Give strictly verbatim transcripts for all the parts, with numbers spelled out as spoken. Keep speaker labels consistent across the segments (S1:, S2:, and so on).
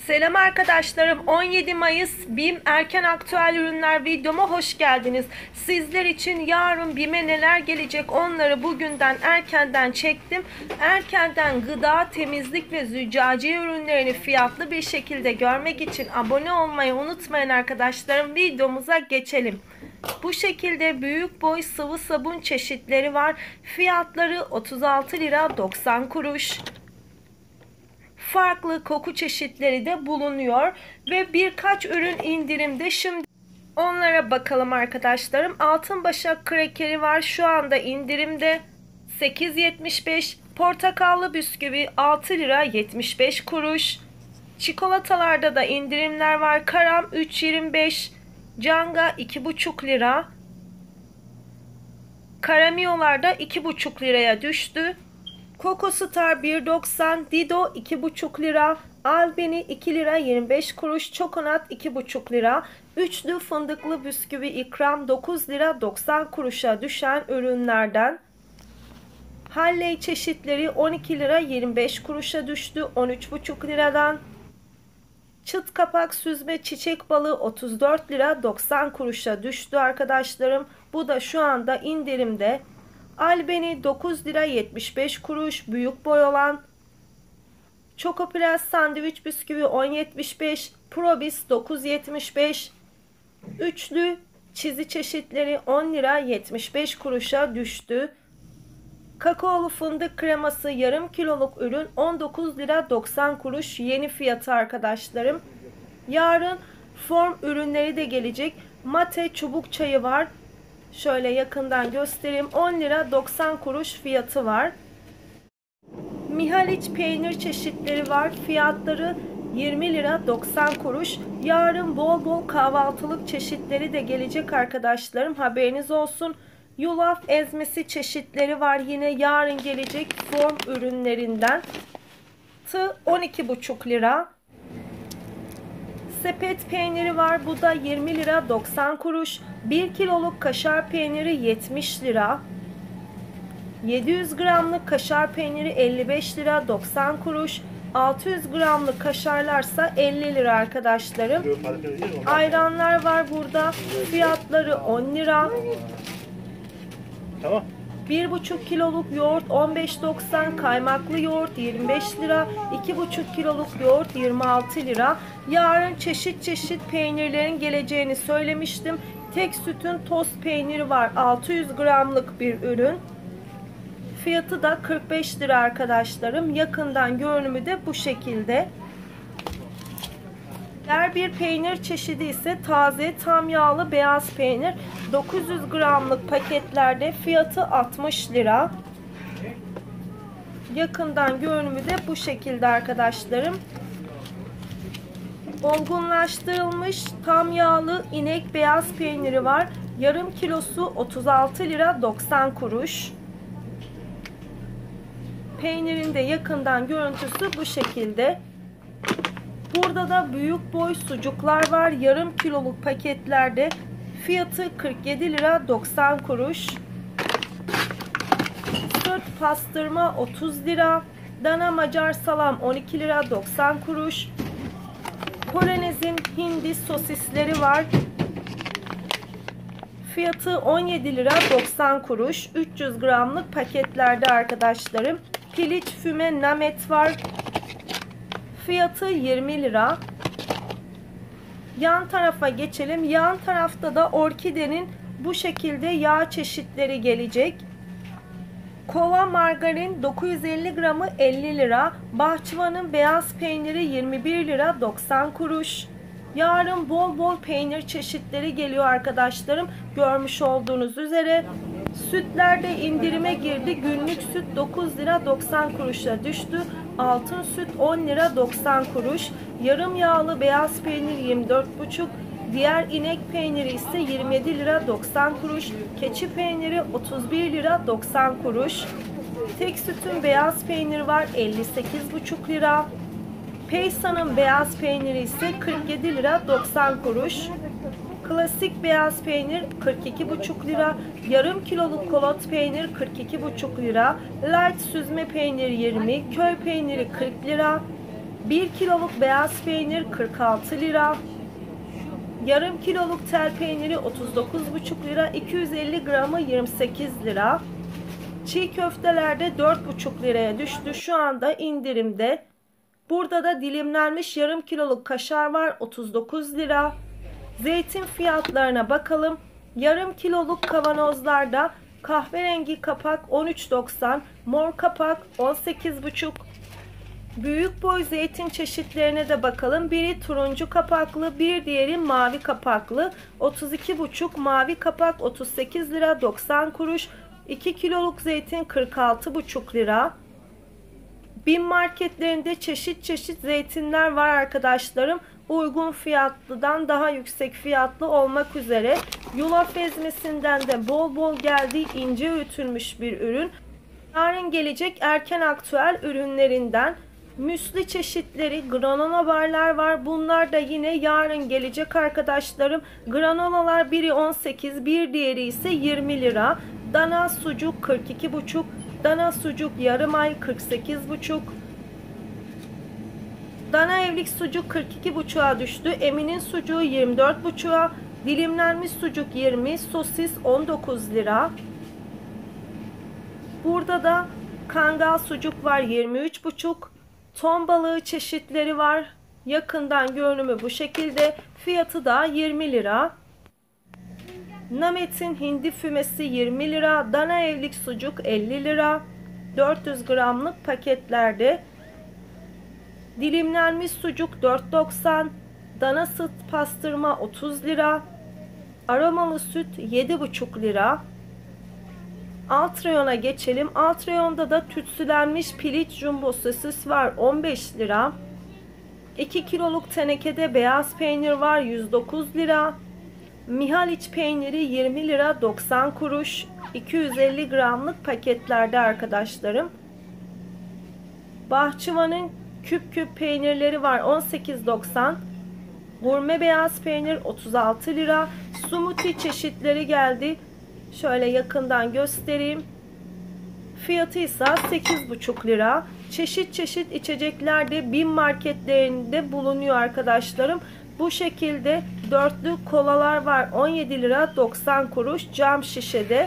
S1: Selam arkadaşlarım. on yedi Mayıs BİM Erken Aktüel Ürünler videoma hoş geldiniz. Sizler için yarın BİM'e neler gelecek onları bugünden erkenden çektim. Erkenden gıda, temizlik ve züccaciye ürünlerini fiyatlı bir şekilde görmek için abone olmayı unutmayın arkadaşlarım. Videomuza geçelim. Bu şekilde büyük boy sıvı sabun çeşitleri var. Fiyatları otuz altı lira doksan kuruş. Farklı koku çeşitleri de bulunuyor ve birkaç ürün indirimde. Şimdi onlara bakalım arkadaşlarım. Altın başak krekeri var, şu anda indirimde sekiz yetmiş beş. Portakallı bisküvi altı lira yetmiş beş kuruş. Çikolatalarda da indirimler var. Karam üç yirmi beş, Canga iki buçuk lira. Karamiyolarda iki buçuk liraya düştü. Coco Star bir doksan, Dido iki buçuk lira, Albeni iki lira yirmi beş kuruş, Çokonat iki buçuk lira, üçlü fındıklı bisküvi ikram dokuz lira doksan kuruşa düşen ürünlerden. Halley çeşitleri on iki lira yirmi beş kuruşa düştü on üç buçuk liradan. Çıt kapak süzme çiçek balığı otuz dört lira doksan kuruşa düştü arkadaşlarım. Bu da şu anda indirimde. Albeni dokuz lira yetmiş beş kuruş büyük boy olan. Choco Press sandviç bisküvi on yetmiş beş, Probis dokuz yetmiş beş. Üçlü çizi çeşitleri on lira yetmiş beş kuruşa düştü. Kakaolu fındık kreması yarım kiloluk ürün on dokuz lira doksan kuruş yeni fiyatı arkadaşlarım. Yarın form ürünleri de gelecek. Mate çubuk çayı var. Şöyle yakından göstereyim. on lira doksan kuruş fiyatı var. Mihaliç peynir çeşitleri var. Fiyatları yirmi lira doksan kuruş. Yarın bol bol kahvaltılık çeşitleri de gelecek arkadaşlarım. Haberiniz olsun. Yulaf ezmesi çeşitleri var. Yine yarın gelecek form ürünlerinden. Tı on iki buçuk lira. Sepet peyniri var. Bu da yirmi lira doksan kuruş. bir kiloluk kaşar peyniri yetmiş lira. yedi yüz gramlık kaşar peyniri elli beş lira doksan kuruş. altı yüz gramlık kaşarlarsa elli lira arkadaşlarım. Ayranlar var burada. Fiyatları on lira.
S2: Tamam.
S1: bir buçuk kiloluk yoğurt on beş doksan, kaymaklı yoğurt yirmi beş lira, iki buçuk kiloluk yoğurt yirmi altı lira. Yarın çeşit çeşit peynirlerin geleceğini söylemiştim. Tek sütün tost peyniri var, altı yüz gramlık bir ürün. Fiyatı da kırk beş lira arkadaşlarım. Yakından görünümü de bu şekilde. Diğer bir peynir çeşidi ise taze tam yağlı beyaz peynir. dokuz yüz gramlık paketlerde fiyatı altmış lira. Yakından görünümü de bu şekilde arkadaşlarım. Olgunlaştırılmış tam yağlı inek beyaz peyniri var. Yarım kilosu otuz altı lira doksan kuruş. Peynirin de yakından görüntüsü bu şekilde. Burada da büyük boy sucuklar var. Yarım kiloluk paketlerde fiyatı kırk yedi lira doksan kuruş. Sırt pastırma otuz lira. Dana Macar salam on iki lira doksan kuruş. Polonez'in hindi sosisleri var. Fiyatı on yedi lira doksan kuruş. üç yüz gramlık paketlerde arkadaşlarım. Piliç füme namet var. Fiyatı yirmi lira. Yan tarafa geçelim. Yan tarafta da Orkide'nin bu şekilde yağ çeşitleri gelecek. Kova margarin dokuz yüz elli gramı elli lira. Bahçıvanın beyaz peyniri yirmi bir lira doksan kuruş. Yarın bol bol peynir çeşitleri geliyor arkadaşlarım. Görmüş olduğunuz üzere. Sütlerde indirime girdi. Günlük süt dokuz lira doksan kuruşa düştü. Altın süt on lira doksan kuruş. Yarım yağlı beyaz peynir yirmi dört buçuk. Diğer inek peyniri ise yirmi yedi lira doksan kuruş. Keçi peyniri otuz bir lira doksan kuruş. Tek sütün beyaz peyniri var elli sekiz buçuk lira. Peysa'nın beyaz peyniri ise kırk yedi lira doksan kuruş. Klasik beyaz peynir kırk iki buçuk lira. Yarım kiloluk kolot peynir kırk iki buçuk lira. Light süzme peynir yirmi. Köy peyniri kırk lira. bir kiloluk beyaz peynir kırk altı lira. Yarım kiloluk tel peyniri otuz dokuz buçuk lira. iki yüz elli gramı yirmi sekiz lira. Çiğ köftelerde dört buçuk liraya düştü. Şu anda indirimde. Burada da dilimlenmiş yarım kiloluk kaşar var, otuz dokuz lira. Zeytin fiyatlarına bakalım. Yarım kiloluk kavanozlarda kahverengi kapak on üç doksan, mor kapak on sekiz buçuk. Büyük boy zeytin çeşitlerine de bakalım. Biri turuncu kapaklı, bir diğeri mavi kapaklı. otuz iki buçuk, mavi kapak otuz sekiz lira doksan kuruş. iki kiloluk zeytin kırk altı buçuk lira. BİM marketlerinde çeşit çeşit zeytinler var arkadaşlarım. Uygun fiyatlıdan daha yüksek fiyatlı olmak üzere. Yulaf ezmesinden de bol bol geldiği ince öğütülmüş bir ürün. Yarın gelecek erken aktüel ürünlerinden müsli çeşitleri, granola barlar var. Bunlar da yine yarın gelecek arkadaşlarım. Granolalar biri on sekiz, bir diğeri ise yirmi lira. Dana sucuk kırk iki buçuk. Dana sucuk yarım ay kırk sekiz buçuk. Dana evlik sucuk kırk iki buçuğa düştü. Emin'in sucuğu yirmi dört buçuğa. Dilimlenmiş sucuk yirmi, sosis on dokuz lira. Burada da kangal sucuk var yirmi üç buçuk. Ton balığı çeşitleri var. Yakından görünümü bu şekilde. Fiyatı da yirmi lira. Namet'in hindi fümesi yirmi lira. Dana evlik sucuk elli lira. dört yüz gramlık paketlerde. Dilimlenmiş sucuk dört doksan. Dana süt pastırma otuz lira. Aromalı süt yedi buçuk lira. Alt reyona geçelim. Alt reyonda da tütsülenmiş piliç jumbo sosis var on beş lira. iki kiloluk tenekede beyaz peynir var yüz dokuz lira. Mihaliç peyniri yirmi lira doksan kuruş. iki yüz elli gramlık paketlerde arkadaşlarım. Bahçıvanın küp küp peynirleri var on sekiz doksan. Gurme beyaz peynir otuz altı lira. Smoothie çeşitleri geldi. Şöyle yakından göstereyim. Fiyatı ise sekiz buçuk lira. Çeşit çeşit içecekler de BİM marketlerinde bulunuyor arkadaşlarım. Bu şekilde dörtlü kolalar var on yedi lira doksan kuruş cam şişede.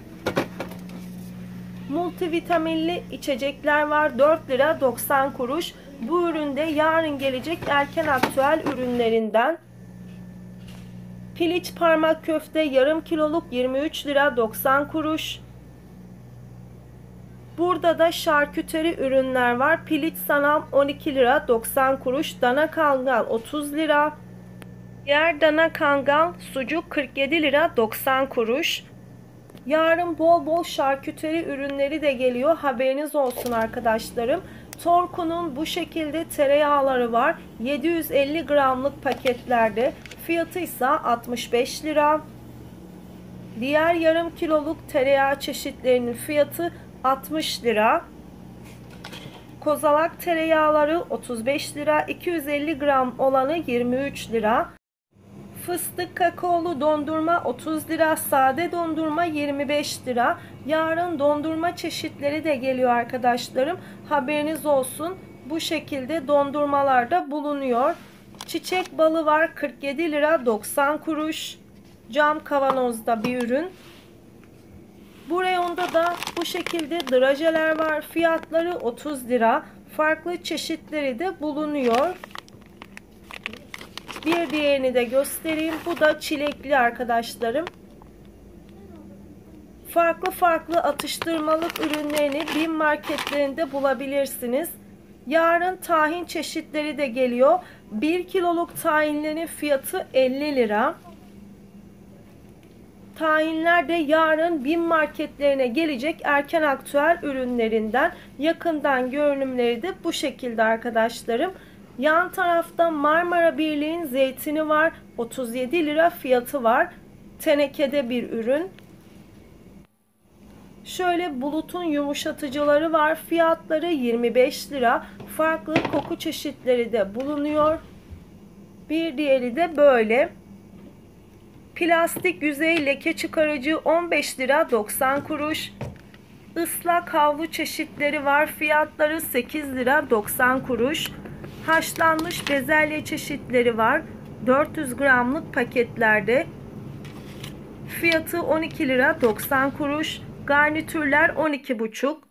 S1: Multivitaminli içecekler var dört lira doksan kuruş. Bu üründe yarın gelecek erken aktüel ürünlerinden. Piliç parmak köfte yarım kiloluk yirmi üç lira doksan kuruş. Burada da şarküteri ürünler var. Piliç sanam on iki lira doksan kuruş. Dana kangal otuz lira. Diğer dana kangal sucuk kırk yedi lira doksan kuruş. Yarın bol bol şarküteri ürünleri de geliyor. Haberiniz olsun arkadaşlarım. Torku'nun bu şekilde tereyağları var. yedi yüz elli gramlık paketlerde. Fiyatı ise altmış beş lira. Diğer yarım kiloluk tereyağı çeşitlerinin fiyatı altmış lira. Kozalak tereyağları otuz beş lira. iki yüz elli gram olanı yirmi üç lira. Fıstık kakaolu dondurma otuz lira. Sade dondurma yirmi beş lira. Yarın dondurma çeşitleri de geliyor arkadaşlarım. Haberiniz olsun. Bu şekilde dondurmalar da bulunuyor. Çiçek balı var kırk yedi lira doksan kuruş. Cam kavanozda bir ürün. Bu reyonda da bu şekilde drajeler var. Fiyatları otuz lira. Farklı çeşitleri de bulunuyor. Bir diğerini de göstereyim. Bu da çilekli arkadaşlarım. Farklı farklı atıştırmalık ürünlerini BİM marketlerinde bulabilirsiniz. Yarın tahin çeşitleri de geliyor. bir kiloluk tahinlerin fiyatı elli lira. Tahinler de yarın BİM marketlerine gelecek erken aktüel ürünlerinden. Yakından görünümleri de bu şekilde arkadaşlarım. Yan tarafta Marmara Birliği'nin zeytini var. otuz yedi lira fiyatı var. Tenekede bir ürün. Şöyle Bulut'un yumuşatıcıları var. Fiyatları yirmi beş lira. Farklı koku çeşitleri de bulunuyor. Bir diğeri de böyle. Plastik yüzey leke çıkarıcı on beş lira doksan kuruş. Islak havlu çeşitleri var. Fiyatları sekiz lira doksan kuruş. Haşlanmış bezelye çeşitleri var. dört yüz gramlık paketlerde. Fiyatı on iki lira doksan kuruş. Garnitürler on iki buçuk.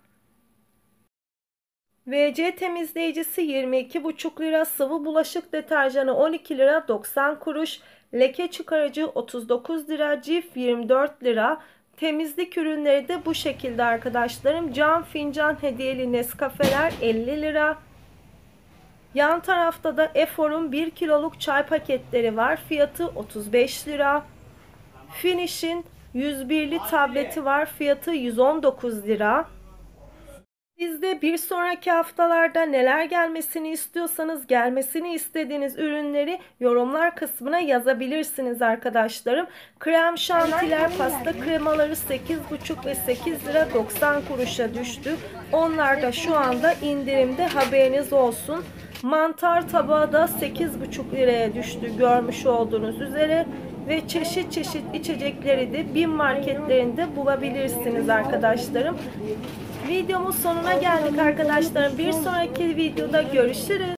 S1: V C temizleyicisi yirmi iki buçuk lira. Sıvı bulaşık deterjanı on iki lira doksan kuruş. Leke çıkarıcı otuz dokuz lira. Cif yirmi dört lira. Temizlik ürünleri de bu şekilde arkadaşlarım. Cam fincan hediyeli Nescafe'ler elli lira. Yan tarafta da Efor'un bir kiloluk çay paketleri var. Fiyatı otuz beş lira. Finish'in yüz birli tableti var. Fiyatı yüz on dokuz lira. Siz de bir sonraki haftalarda neler gelmesini istiyorsanız, gelmesini istediğiniz ürünleri yorumlar kısmına yazabilirsiniz arkadaşlarım. Krem şantiler, pasta kremaları sekiz buçuk ve sekiz lira doksan kuruşa düştü. Onlar da şu anda indirimde, haberiniz olsun. Mantar tabağı da sekiz buçuk liraya düştü görmüş olduğunuz üzere. Ve çeşit çeşit içecekleri de BİM marketlerinde bulabilirsiniz arkadaşlarım. Videomuz sonuna geldik arkadaşlarım. Bir sonraki videoda görüşürüz.